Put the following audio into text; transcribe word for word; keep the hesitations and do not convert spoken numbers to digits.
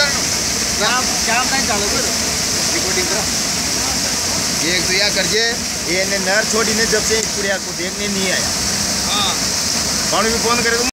शाम शाम टाइम चालू कर रिकॉर्डिंग करो। ये एक तो या करजे ये ने नर छोड़ी ने जब से कुड़िया को देखने नहीं आया। हाँ पानी भी फोन करे तो